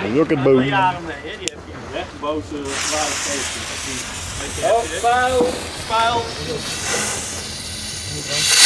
Look at boom. Ja, nee, die heb je. Wegboze zware feestjes. Oh, vuil.